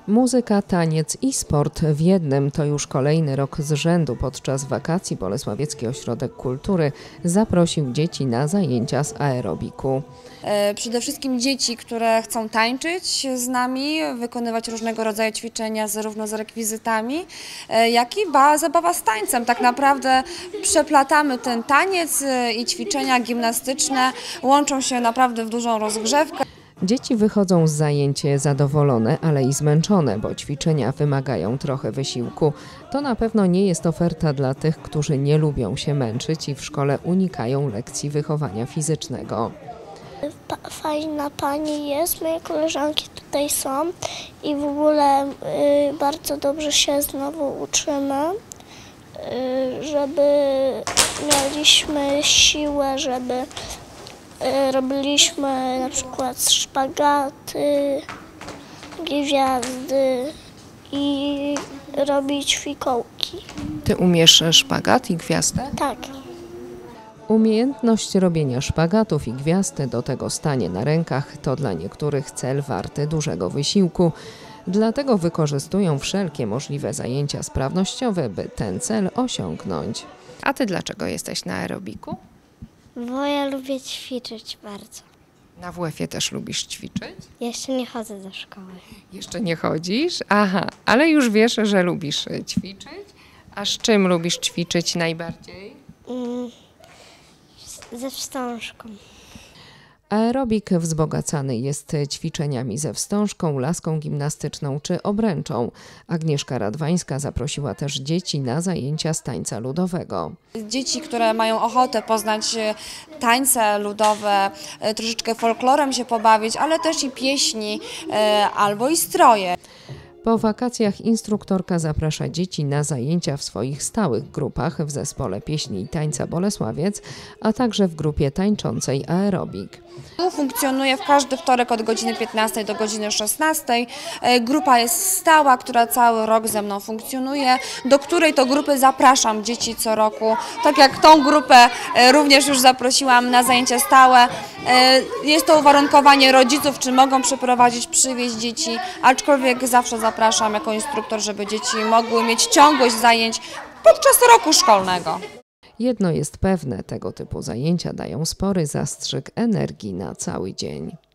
Muzyka, taniec i sport w jednym to już kolejny rok z rzędu. Podczas wakacji Bolesławiecki Ośrodek Kultury zaprosił dzieci na zajęcia z aerobiku. Przede wszystkim dzieci, które chcą tańczyć z nami, wykonywać różnego rodzaju ćwiczenia zarówno z rekwizytami, jak i zabawa z tańcem. Tak naprawdę przeplatamy ten taniec i ćwiczenia gimnastyczne, łączą się naprawdę w dużą rozgrzewkę. Dzieci wychodzą z zajęć zadowolone, ale i zmęczone, bo ćwiczenia wymagają trochę wysiłku. To na pewno nie jest oferta dla tych, którzy nie lubią się męczyć i w szkole unikają lekcji wychowania fizycznego. Fajna pani jest, moje koleżanki tutaj są i w ogóle bardzo dobrze się znowu uczymy, żeby mieliśmy siłę, żeby robiliśmy na przykład szpagaty, gwiazdy i robić fikołki. Ty umiesz szpagat i gwiazdę? Tak. Umiejętność robienia szpagatów i gwiazdy, do tego stanie na rękach, to dla niektórych cel warty dużego wysiłku. Dlatego wykorzystują wszelkie możliwe zajęcia sprawnościowe, by ten cel osiągnąć. A ty dlaczego jesteś na aerobiku? Bo ja lubię ćwiczyć bardzo. Na WF-ie też lubisz ćwiczyć? Jeszcze nie chodzę do szkoły. Jeszcze nie chodzisz? Aha, ale już wiesz, że lubisz ćwiczyć. A z czym lubisz ćwiczyć najbardziej? Ze wstążką. Aerobik wzbogacany jest ćwiczeniami ze wstążką, laską gimnastyczną czy obręczą. Agnieszka Radwańska zaprosiła też dzieci na zajęcia z tańca ludowego. Dzieci, które mają ochotę poznać tańce ludowe, troszeczkę folklorem się pobawić, ale też i pieśni albo i stroje. Po wakacjach instruktorka zaprasza dzieci na zajęcia w swoich stałych grupach w Zespole Pieśni i Tańca Bolesławiec, a także w grupie tańczącej aerobik. Funkcjonuje w każdy wtorek od godziny 15 do godziny 16. Grupa jest stała, która cały rok ze mną funkcjonuje, do której to grupy zapraszam dzieci co roku. Tak jak tą grupę również już zaprosiłam na zajęcia stałe. Jest to uwarunkowanie rodziców, czy mogą przeprowadzić, przywieźć dzieci, aczkolwiek zawsze zapraszam jako instruktor, żeby dzieci mogły mieć ciągłość zajęć podczas roku szkolnego. Jedno jest pewne, tego typu zajęcia dają spory zastrzyk energii na cały dzień.